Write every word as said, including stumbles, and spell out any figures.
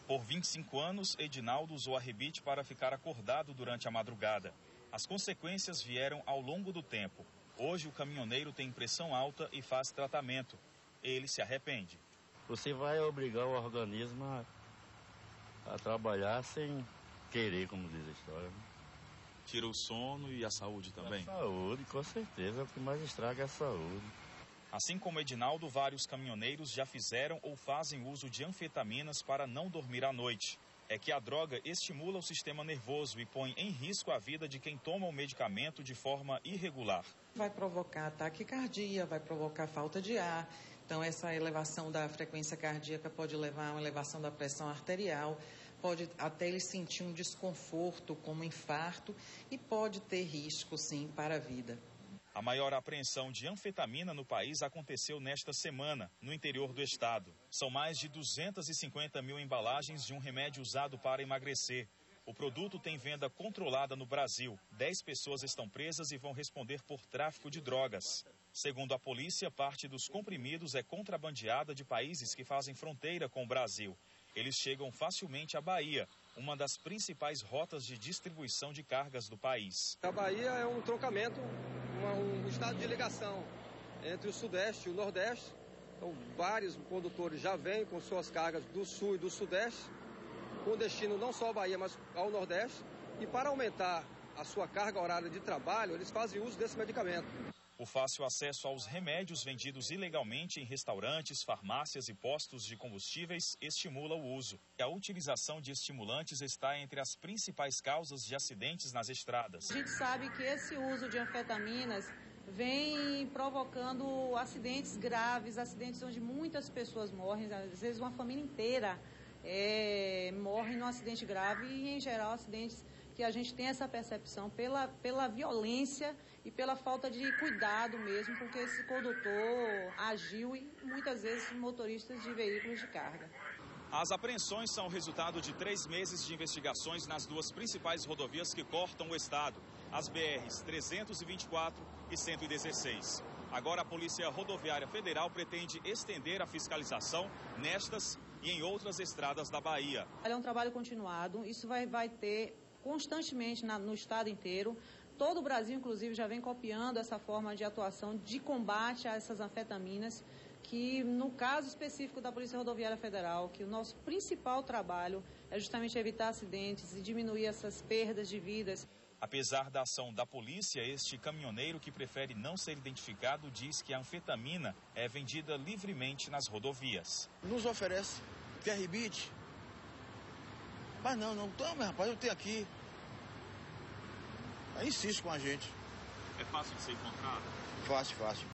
Por vinte e cinco anos, Edinaldo usou a rebite para ficar acordado durante a madrugada. As consequências vieram ao longo do tempo. Hoje o caminhoneiro tem pressão alta e faz tratamento. Ele se arrepende. Você vai obrigar o organismo a, a trabalhar sem querer, como diz a história. Né? Tira o sono e a saúde também? A saúde, com certeza. O que mais estraga é a saúde. Assim como Edinaldo, vários caminhoneiros já fizeram ou fazem uso de anfetaminas para não dormir à noite. É que a droga estimula o sistema nervoso e põe em risco a vida de quem toma o medicamento de forma irregular. Vai provocar taquicardia, vai provocar falta de ar. Então, essa elevação da frequência cardíaca pode levar a uma elevação da pressão arterial, pode até ele sentir um desconforto, como infarto, e pode ter risco, sim, para a vida. A maior apreensão de anfetamina no país aconteceu nesta semana, no interior do estado. São mais de duzentas e cinquenta mil embalagens de um remédio usado para emagrecer. O produto tem venda controlada no Brasil. Dez pessoas estão presas e vão responder por tráfico de drogas. Segundo a polícia, parte dos comprimidos é contrabandeada de países que fazem fronteira com o Brasil. Eles chegam facilmente à Bahia, uma das principais rotas de distribuição de cargas do país. A Bahia é um trocamento, uma, um estado de ligação entre o Sudeste e o Nordeste. Então, vários condutores já vêm com suas cargas do Sul e do Sudeste, com destino não só à Bahia, mas ao Nordeste. E para aumentar a sua carga horária de trabalho, eles fazem uso desse medicamento. O fácil acesso aos remédios vendidos ilegalmente em restaurantes, farmácias e postos de combustíveis estimula o uso. A utilização de estimulantes está entre as principais causas de acidentes nas estradas. A gente sabe que esse uso de anfetaminas vem provocando acidentes graves, acidentes onde muitas pessoas morrem, às vezes uma família inteira é, morre num acidente grave e, em geral, acidentes que a gente tem essa percepção pela, pela violência e pela falta de cuidado mesmo, porque esse condutor agiu e muitas vezes motoristas de veículos de carga. As apreensões são resultado de três meses de investigações nas duas principais rodovias que cortam o estado, as B Rs trezentos e vinte e quatro e cento e dezesseis. Agora a Polícia Rodoviária Federal pretende estender a fiscalização nestas e em outras estradas da Bahia. É um trabalho continuado, isso vai, vai ter constantemente na, no estado inteiro. Todo o Brasil, inclusive, já vem copiando essa forma de atuação de combate a essas anfetaminas, que no caso específico da Polícia Rodoviária Federal, que o nosso principal trabalho é justamente evitar acidentes e diminuir essas perdas de vidas. Apesar da ação da polícia, este caminhoneiro que prefere não ser identificado diz que a anfetamina é vendida livremente nas rodovias. Nos oferece, quer rebite? Mas não, não toma, rapaz, eu tenho aqui. Aí insiste com a gente. É fácil de ser encontrado? Fácil, fácil.